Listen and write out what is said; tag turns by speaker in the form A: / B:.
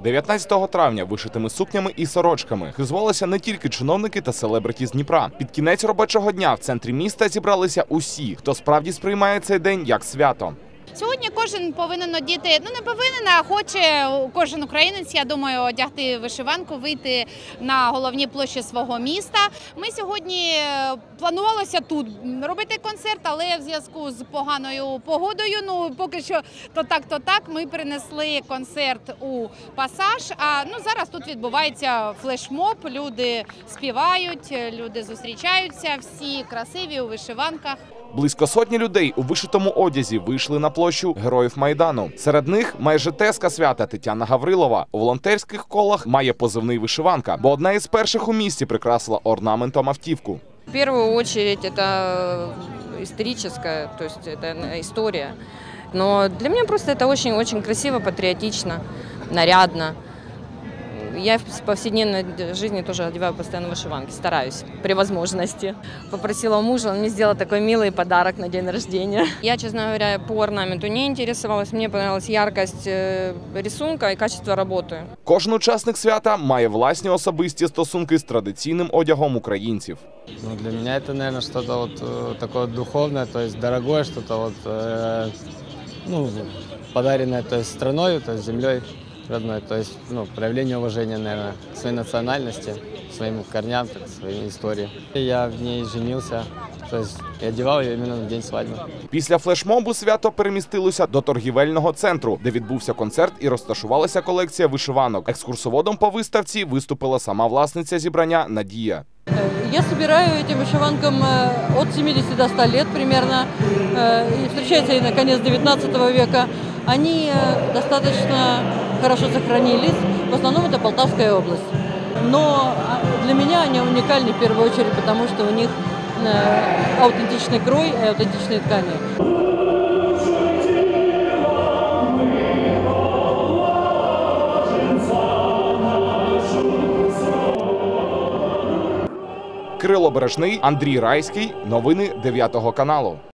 A: 19 травня вишитими сукнями і сорочками хизувалися не тільки чиновники та селебриті з Дніпра. Під кінець робочого дня в центрі міста зібралися усі, хто справді сприймає цей день як свято.
B: Сьогодні кожен повинен одіти, не повинен, а хоче кожен українець, я думаю, одягти вишиванку, вийти на головні площі свого міста. Ми сьогодні планувалося тут робити концерт, але в зв'язку з поганою погодою, поки що то так, ми перенесли концерт у Пасаж, а зараз тут відбувається флешмоб, люди співають, люди зустрічаються, всі красиві у вишиванках.
A: Близько сотні людей у вишитому одязі вийшли на площу Героїв Майдану. Серед них майже тезка свята Тетяна Гаврилова. У волонтерських колах має позивний «Вишиванка», бо одна із перших у місті прикрасила орнаментом автівку.
C: В первую очередь это историческая, то есть это история. Но для меня просто это очень красиво, патриотично, нарядно. Я в повседневной жизни тоже одеваю постоянно вышиванки, стараюсь при возможности. Попросила мужа, он мне сделал такой милый подарок на день рождения. Я, честно говоря, по орнаменту не интересовалась, мне понравилась яркость рисунка и качество работы.
A: Кожен учасник свята має власні особисті стосунки з традиційним одягом українців.
D: Для меня это, наверное, что-то такое духовное, то есть дорогое, что-то подаренное, то есть страной, то есть землей родной, то есть проявление уважения, наверное, к своей национальности, своим корням, своей истории. Я в ней женился, то есть я одевал ее именно на день свадьбы.
A: Після флешмобу свято перемістилося до торгівельного центру, де відбувся концерт і розташувалася колекція вишиванок. Екскурсоводом по виставці виступила сама власниця зібрання Надія.
E: Я собираю этим вышиванкам от 70 до 100 лет примерно. И встречаются и на конец 19 века. Они достаточно хорошо сохранились. В основном это Полтавская область. Но для меня они уникальны в первую очередь, потому что у них аутентичный крой и аутентичные ткани.
A: Кирило Бережний, Андрій Райський. Новини 9 каналу.